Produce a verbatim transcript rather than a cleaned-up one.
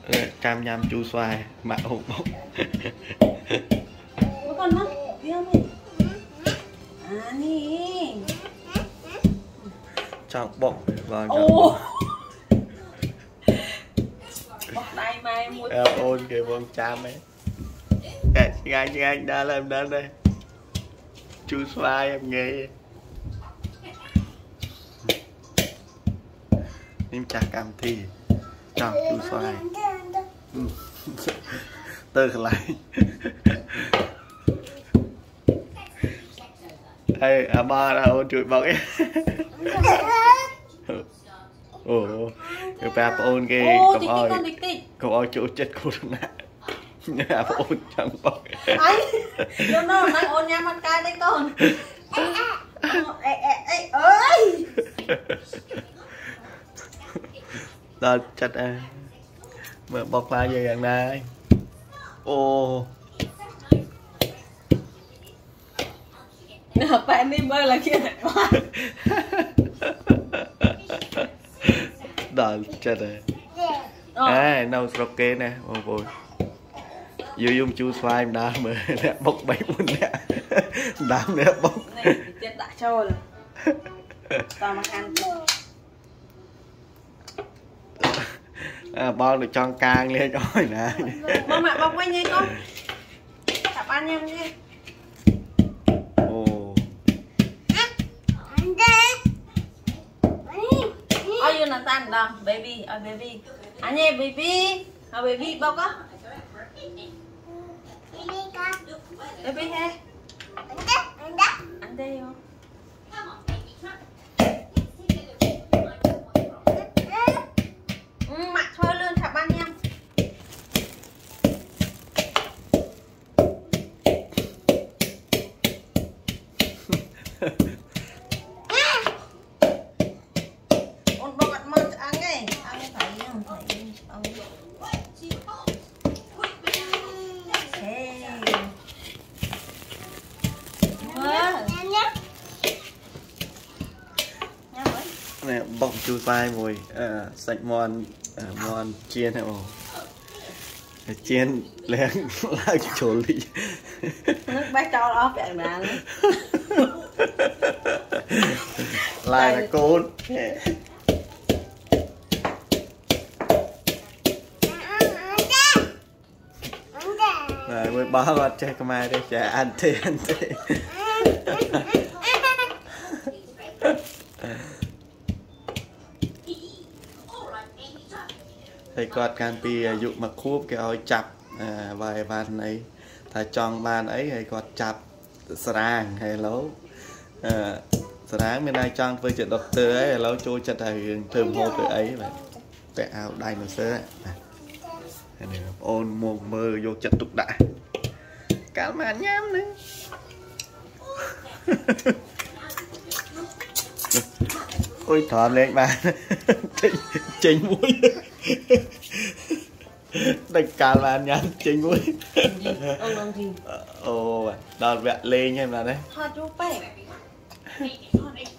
cam nhâm chu xoài mà hộp bốc con nó điêu đi à nè trong bọc vào ô bọc đây mai mua em ôn kìa vòng cha mấy cái anh anh đã làm đó đây chu xoài em nghe nhưng chả cam thì trong chu xoài từ lại ê à ba đã ôn chửi bọc ấy ồ cái bà ôn cái cậu ơi cậu ơi chỗ chết cô thằng nè nhà ôn chẳng bọc ấy nó nó đang ôn nha mặt cay đấy con ê ê ê ơi đó chết à mà bọc lại về gần này ô nè bạn đi bơi là kia đó chết rồi à nấu sọc kê nè ôi ôi vô dùng chu xoài đá mà nè bốc bấy muốn nè đám nè bốc này chết đã cho rồi tao mà ăn à, bao được cho càng lên rồi nè mama mẹ bọc quanh đi con chạp ăn em đi ồ ôi you là tan đó baby ôi baby anh nhé baby à baby bọc á baby he anh đây không mặt thôi lên chạp ăn em ôn bọc mặt mơ ăn ấy ăn phải không phải ăn nè bọc chu xoài mùi à, sạch mòn à, mòn chiên hả bò chiên lên lại chỗ lì nước bác cho đó vậy mà lại là côn rồi mới bỏ vào chơi cái mai đây chả ăn thế ăn thế thầy quạt can pi dụ mà khúc cái oi chập à, vài bàn ấy thầy tròn bàn ấy thầy quạt chập sàng hay lấu à, sáng bên đây tròn với chuyện đọc tư ấy lấu trôi chặt thầy thường hô từ ấy vậy vẽ áo đầy nó sơ này ôn mồm mơ vô chặt tục đại cả màn nhám nữa ôi thòm lên bà chỉnh mũi đánh cả màn nhám chỉnh mũi ồ đòn vẹn lên nha em là đấy thôi chú bé